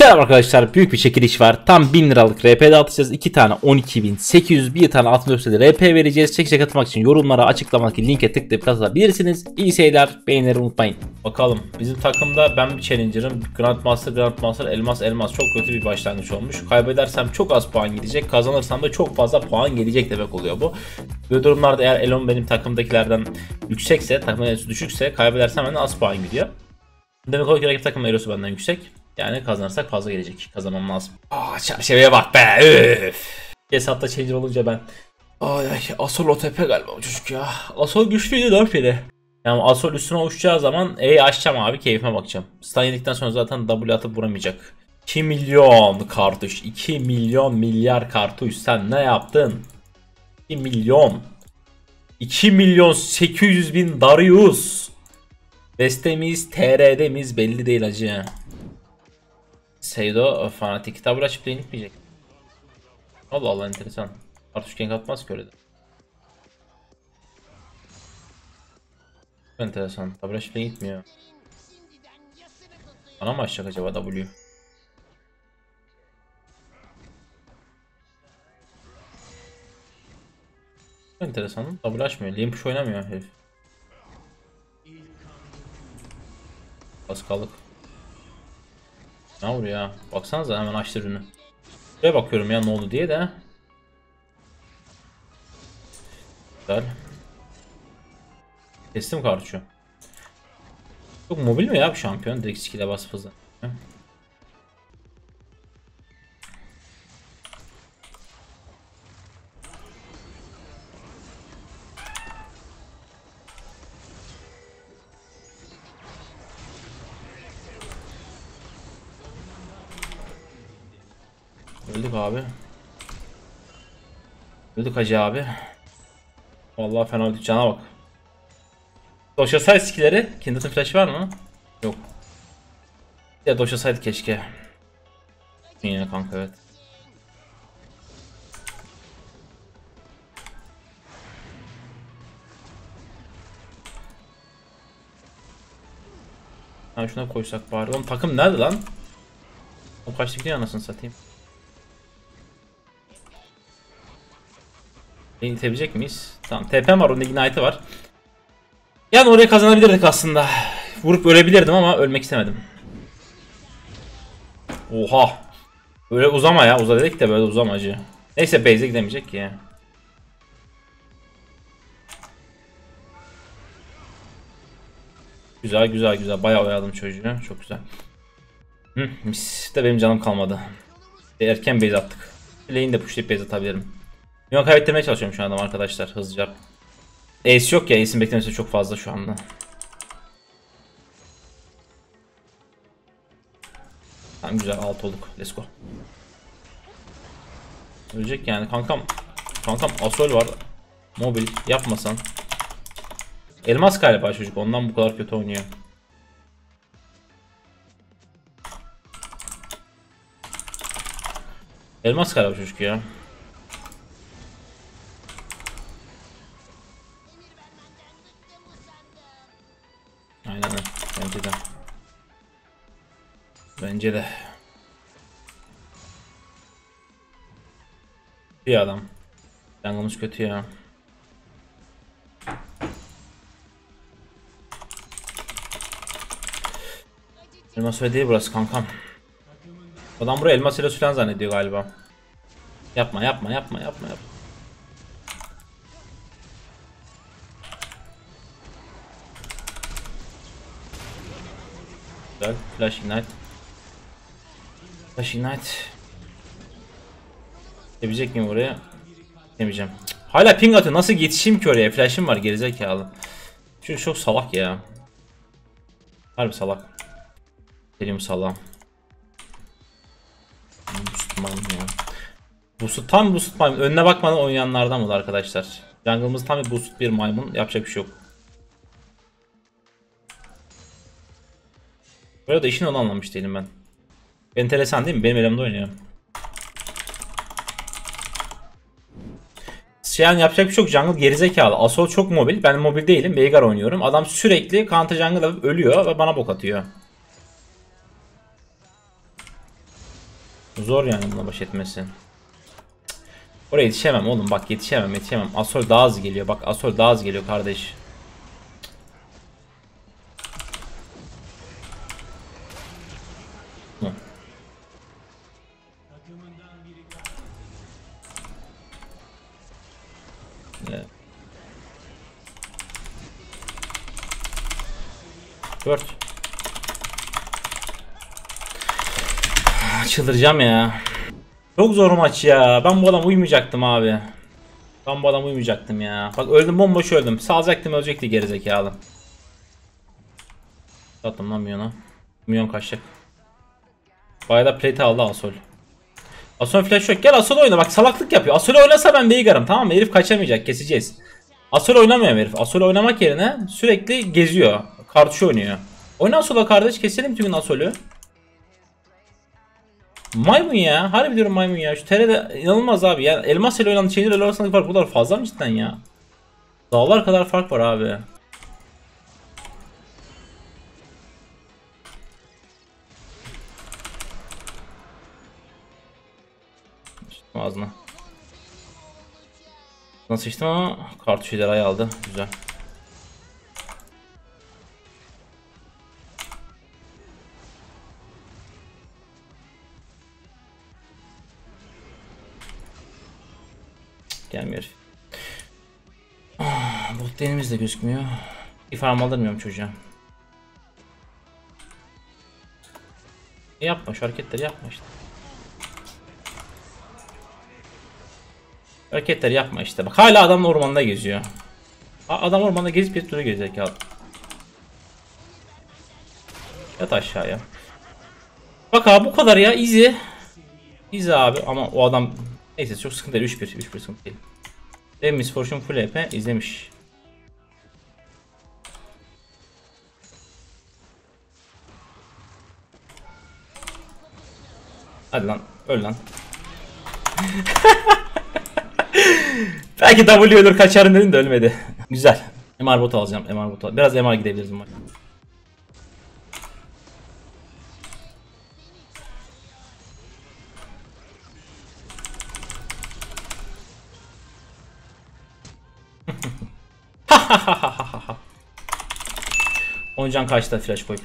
Selam arkadaşlar, büyük bir çekiliş var. Tam 1000 liralık RP dağıtacağız. 2 tane 12.800, bir tane altın dörtlü RP vereceğiz. Çekişe katılmak için yorumlara, açıklamadaki linke tıklayıp katılabilirsiniz. İyi seyirler, beğenileri unutmayın. Bakalım, bizim takımda ben bir challenger'ım. Grandmaster, elmas çok kötü bir başlangıç olmuş. Kaybedersem çok az puan gidecek, kazanırsam da çok fazla puan gelecek demek oluyor bu. Böyle durumlarda eğer Elon benim takımdakilerden yüksekse, takımın elosu düşükse, kaybedersem benden az puan gidiyor. Demek oluyor ki rakip takımın elosu benden yüksek. Yani kazanırsak fazla gelecek. Kazanmam lazım. Çerçeveye bak be. Üf. Hesapta changer olunca ben. Ay Asol OTP galiba o çocuk ya. Asol güçlüydü 4-1'e. Yani Asol üstüne uçacağı zaman E'yi açacağım abi, keyfime bakacağım. Stun yedikten sonra zaten W atıp vuramayacak. 2 milyon kartuş. 2 milyon milyar kartuş. Sen ne yaptın? 2 milyon. 2 milyon 800 bin Darius. Destemiz TR'de miyiz belli değil acı. Seydo fanatik tabur açıp lane gitmeyecek. Allah Allah, enteresan. Kartuş gank atmaz ki öyle de. Enteresan. Tabur açıp lane gitmiyor. Bana mı açacak acaba W? Enteresan. Tabur açmıyor. Lane push oynamıyor herif. Az kaldık. Ne vuruyor ya? Baksanıza, hemen açtı ürünü. Buraya bakıyorum ya ne oldu diye de. Güzel. Kestim kartuşu. Çok mobil mi ya bu şampiyon? Direkt skill'e bas hızlı. Öldük abi. Öldük hacı abi. Vallahi fena öldük, cana bak. Doşasay skilleri. Kindred'ın flash'ı var mı? Yok. Ya doşasaydı keşke. Yine kanka, evet. Ha, şuna koysak bari. Oğlum takım nerede lan? O kaçtı gidiyor, anasını satayım. Beni itebilecek miyiz? Tamam, TP'm var, onun ignite'ı var. Yani oraya kazanabilirdik aslında. Vurup ölebilirdim ama ölmek istemedim. Oha. Böyle uzama ya. Uza dedik de böyle uzamacı. Neyse, base'e gidemeyecek ki. Güzel. Bayağı oyaladım çocuğu. Çok güzel. Mis de benim canım kalmadı. Erken base attık. Lane'i de pushlayıp base atabilirim. Yok, kaybettirmeye çalışıyorum şu anda arkadaşlar hızlıca. Ace yok ya. Ace'in beklemesi çok fazla şu anda. Tamam, güzel, alt olduk. Let's go. Ölecek yani kankam. Kankam Asol var. Mobil yapmasan. Elmas galiba çocuk, ondan bu kadar kötü oynuyor. Elmas galiba çocuk ya. Aynen öyle. Bence de. Bence de. Bir adam. Yangımız kötü ya. Elmas ve değil burası kankam. Adam buraya elmas ile falan zannediyor galiba. Yapma. Güzel. Flash ignite. Yapabilecek miyim oraya? Demeyeceğim. Hala ping atıyor. Nasıl yetişeyim ki oraya? Flash'ım var, gerizekalı. Çünkü çok salak ya. Harbi salak. Benim salam. Tam boosted maymun. Önüne bakmadan oynayanlardan mı arkadaşlar? Jungle'ımız tam bir boosted bir maymun. Yapacak bir şey yok. Böyle da işini onu anlamış değilim ben. Enteresan değil mi? Benim elimde oynuyor. Yani yapacak bir şey yok. Jungle gerizekalı. Asol çok mobil. Ben mobil değilim. Veigar oynuyorum. Adam sürekli counter jungle alıp ölüyor ve bana bok atıyor. Zor yani buna baş etmesi. Oraya yetişemem oğlum, bak yetişemem. Asol daha hızlı geliyor, bak Asol daha hızlı geliyor kardeş. Hı. Evet. 4. Çıldıracağım ya. Çok zor maç ya. Ben bu adam uyumayacaktım abi. Ben bu adam uyumayacaktım ya. Bak öldüm, bomboş öldüm. Salacaktım, ölecekti gerizekalı. Attım lan Mion'a. Mion kaçacak. Bayağı da plate aldı Asol. Asol flash yok. Gel Asol oyna. Bak salaklık yapıyor. Asol oynasa ben Veigar'ım, tamam mı? Herif kaçamayacak. Keseceğiz. Asol oynamıyor herif. Asol oynamak yerine sürekli geziyor. Kartuş oynuyor. Oyna Asol'a kardeş. Keselim tüm gün Asol'ü. Maymun ya. Harbi diyorum maymun ya. Şu TR'de inanılmaz abi. Yani elmas ile oynanan şeyler arasındaki fark bu kadar fazla mı cidden ya? Dağlar kadar fark var abi. Sıçtım ağzına. Nasıl sıçtım ama kartuş ileri aldı. Güzel. Gelmiyor. Bot lane'imiz de gözükmüyor. Bir farm aldırmıyorum çocuğa. Yapma şu hareketleri, yapma işte. Hareketleri yapma işte. Bak hala adam ormanda geziyor. Adam ormanda gezip bir duruyor gerizekalı. Yat aşağıya. Bak abi bu kadar ya, easy. Easy abi ama o adam neyse çok sıkıntı değil, 3-1 sıkıntı değil. Miss Fortune full EP izlemiş. Hadi lan öl lan. Belki W ölür kaçarım dedim de ölmedi. Güzel. MR bot alacağım. MR bot al. Biraz MR gidebiliriz bu maç. Oncan kaçta flash koyup.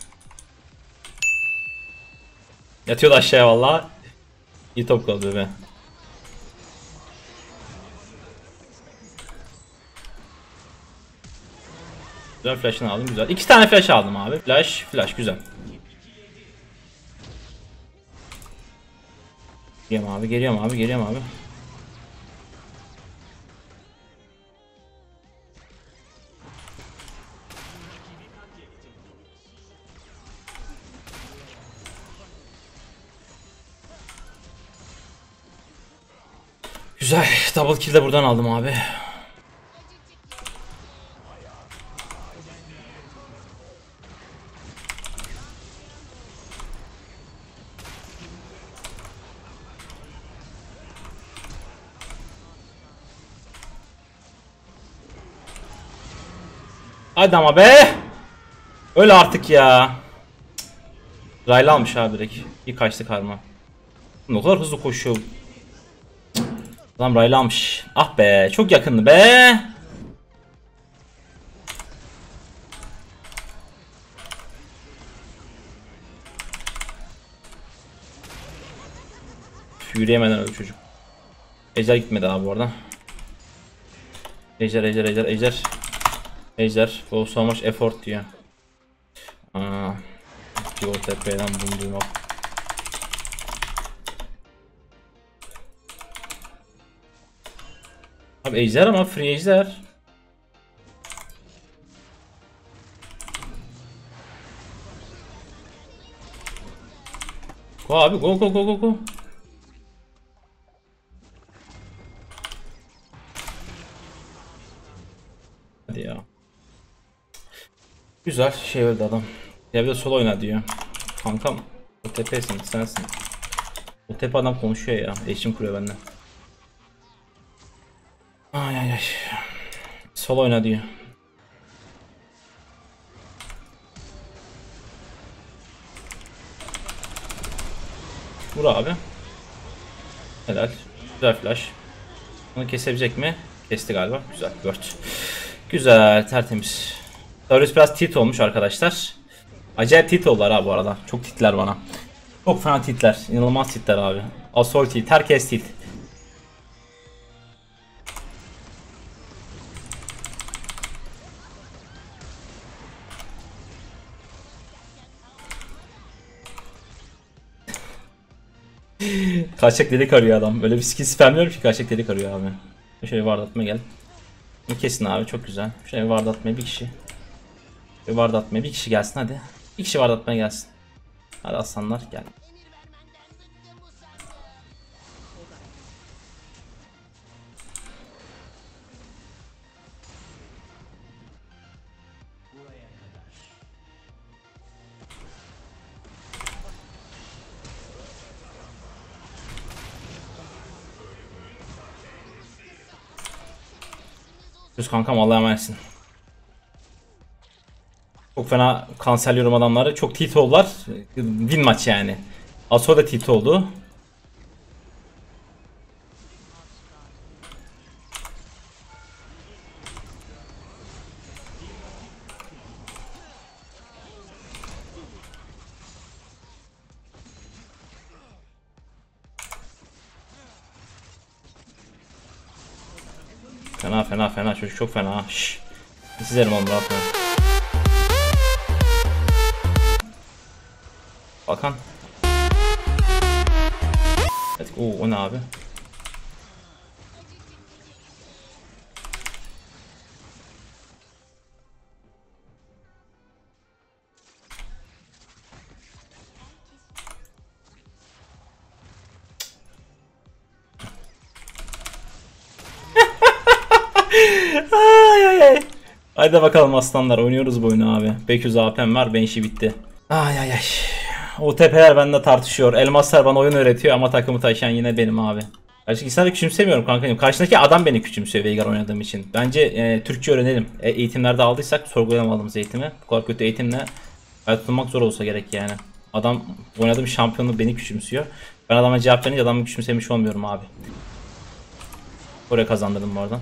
Yatıyordu aşağıya valla. İyi top kaldı be. Güzel flash'ını aldım, güzel. 2 tane flash aldım abi. Flash güzel. Geliyorum abi. Güzel. Double kill de buradan aldım abi. Hadi ama be. Öyle artık ya. Rayla almış abi direkt. Bir kaçtı karma. Ne kadar hızlı koşuyor. Adam Rayla almış. Ah be, çok yakındı be. Yürüyemeden öldü çocuk. Ejder gitmedi abi bu arada. Ejder. For so much effort diyor. Pure TP'den bunu duymak. Abi ejder ama free ejder. Go abi, go. Hadi ya. Güzel şey öldü adam. Ya bir de sol oyna diyor. Kankam o tepesin sensin. O tepe adam konuşuyor ya. Eşim kuruyor benden. Ay. Sol oyna diyor. Vur abi. Helal. Güzel flash. Bunu kesebilecek mi? Kesti galiba. Güzel. Word. Güzel. Tertemiz. Darius biraz tilt olmuş arkadaşlar. Acayip tilt oldular ha bu arada. Çok titler bana. Çok fena titler. İnanılmaz titler abi. Assault tilt. Herkes tilt. Kaçacak delik arıyor adam. Böyle bir skill spamlıyorum ki kaçacak delik arıyor abi. Şöyle vardatma gel. Kesin abi çok güzel. Şöyle vardatmaya bir kişi. Şöyle vardatmaya bir kişi gelsin hadi. Bir kişi vardatmaya gelsin. Hadi aslanlar gel. Düz kankam Allah'a emanetsin. Çok fena kanserliyorum adamları. Çok tilt oldular. Win maç yani. Aso da tilt oldu. Fena fena fena çocuk çok fena. Şşş. Sizlerim oğlum rahat olun. Bakan. Evet, o ne abi? Ay ay ay. Haydi bakalım aslanlar oynuyoruz bu oyunu abi. 500 AP'm var ben işi bitti. Ay ay ay. OTP'ler bende tartışıyor. Elmaslar bana oyun öğretiyor ama takımı taşıyan yine benim abi. Gerçi insanları küçümsemiyorum kankacığım. Karşındaki adam beni küçümsüyor Veigar oynadığım için. Bence Türkçe öğrenelim. Eğitimlerde aldıysak sorgulayamadığımız eğitimi. Bu kadar kötü eğitimle hayat tutmak zor olsa gerek yani. Adam oynadığım şampiyonu beni küçümsüyor. Ben adama cevap verince adamı küçümsemiş olmuyorum abi. Oraya kazandırdım bu arada.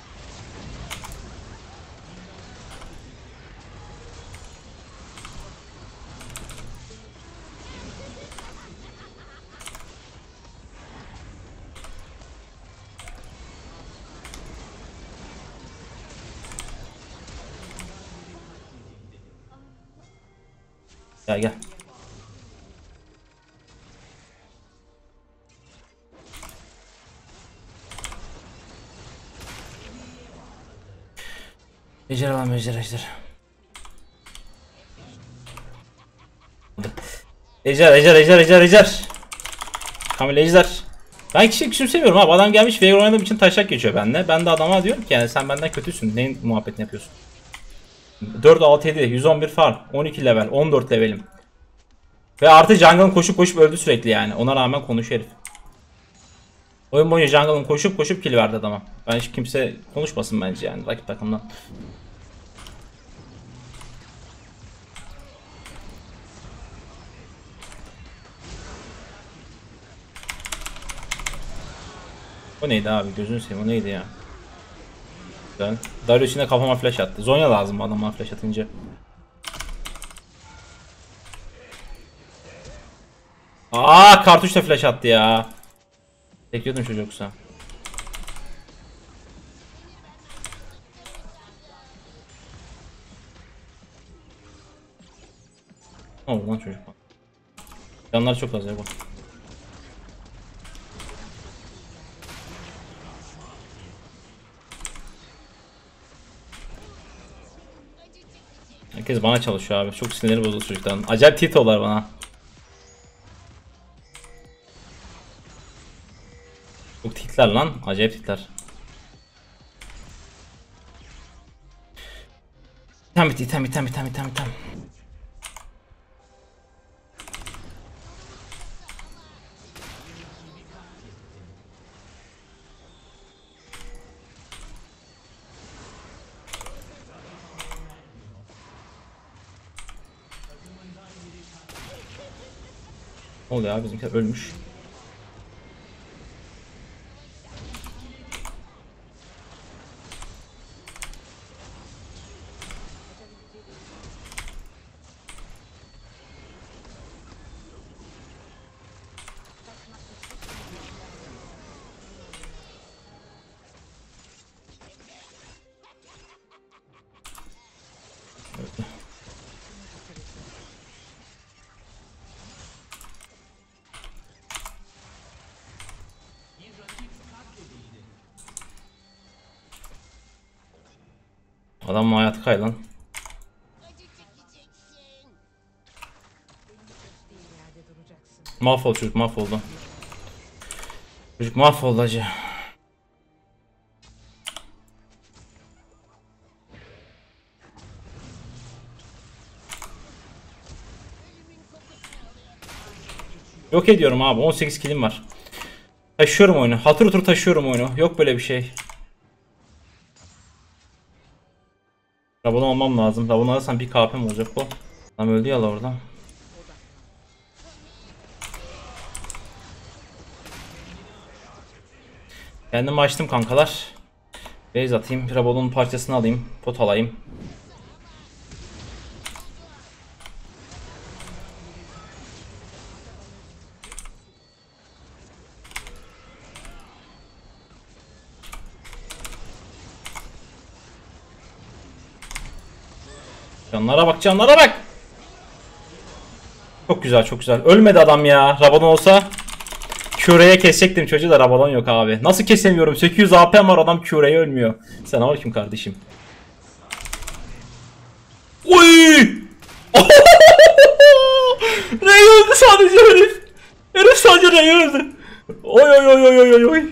Gel gel. Ejder alalım ejder. Ejder. Kamil ejder. Ben kişiyi küçümsemiyorum abi. Adam gelmiş Veigar oynadığım için taşak geçiyor bende. Ben de adama diyorum ki yani sen benden kötüsün. Neyin muhabbetini yapıyorsun? 4 6 7 111 farm, 12 level, 14 levelim. Ve artı jungle'ın koşup öldü sürekli yani. Ona rağmen konuşuyor herif. Oyun boyunca jungle'ın koşup kill verdi adama. Ben hiç kimse konuşmasın bence yani rakip takımdan. O neydi abi gözünü seveyim o neydi ya. Güzel. Darius yine kafama flash attı. Zonya lazım adama flash atınca. Kartuşla flash attı ya. Bekliyordum çocuksa. Ne oldu lan çocuk? Canlar çok az ya bak. Herkes bana çalışıyor abi. Çok sinirleri bozuldu çocukların. Acayip titolar bana. Çok titler lan. Acayip titler. İtem. Ne oluyor abi, bizimkiler ölmüş. Adamın hayatı kay lan. Mahvoldu çocuk, mahvoldu. Çocuk mahvoldu acı. Yok ediyorum abi, 18 kilim var. Taşıyorum oyunu. Hatır otur taşıyorum oyunu. Yok böyle bir şey. Rabona olmam lazım. Rabona alırsam bir KP'm olacak bu. Adam öldü ya la orada. Kendimi açtım kankalar. Base atayım. Rabon'un parçasını alayım. Pot alayım. Canlara bak, canlara bak. Çok güzel, çok güzel. Ölmedi adam ya. Rabadon olsa Q'ye kesecektim çocuğu da, Rabadon yok abi. Nasıl kesemiyorum? 800 AP'm var, adam Q'ye ölmüyor. Sen var kim kardeşim? Oy! Ray öldü sadece herif. Herif sadece Ray öldü. Oy oy oy oy oy oy.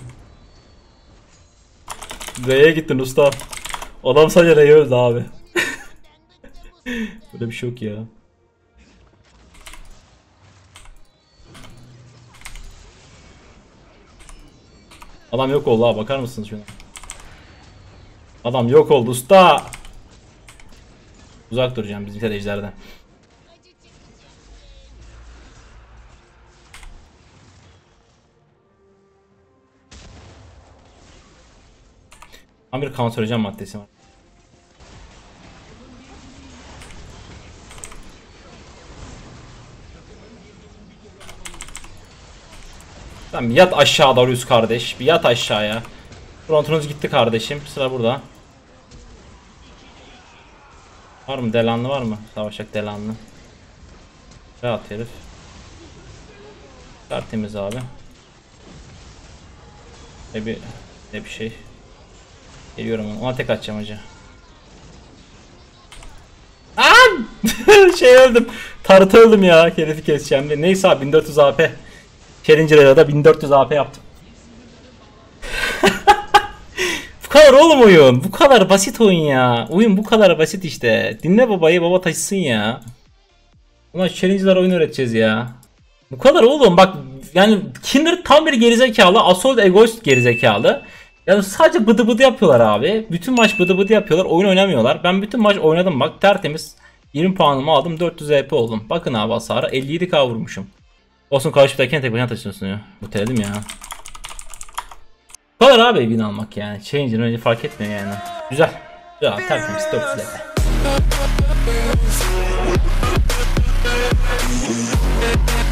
Ray'e gittin usta. Adam sadece Ray öldü abi. Böyle bir şey yok ya. Adam yok oldu ha, bakar mısınız şuna? Adam yok oldu usta. Uzak duracağım bizim ejderden. Tam bir kanserojen maddesi var. Tamam, yat aşağı Darius kardeş. Bir yat aşağıya. Frontunuz gitti kardeşim. Sıra burada. Var mı? Delanlı var mı? Savaşacak Delanlı. Rahat herif. Tertemiz abi. Ne bir şey. Geliyorum ona. Ona tek atacağım hacı. An! Öldüm. Tarıta öldüm ya. Herifi keseceğim diye. Neyse abi, 1400 AP. Challenger'a da 1400 AP yaptım. Bu kadar oğlum oyun. Bu kadar basit oyun ya. Oyun bu kadar basit işte. Dinle babayı, baba taşısın ya. Ulan Challenger'lara oyun öğreteceğiz ya. Bu kadar oğlum, bak yani Kindred tam bir gerizekalı, Assault egoist gerizekalı. Yani sadece bıdı bıdı yapıyorlar abi. Bütün maç bıdı bıdı yapıyorlar, oyun oynamıyorlar. Ben bütün maç oynadım bak, tertemiz 20 puanımı aldım, 400 EP oldum. Bakın abi hasara 57k vurmuşum. Olsun, karşıdakine tek başına taşıyorsun ya. Muteledim ya. Bu kadar abi win almak yani. Changer'ın önce fark etmiyor yani. Güzel. Güzel, tertemiz 400 EP.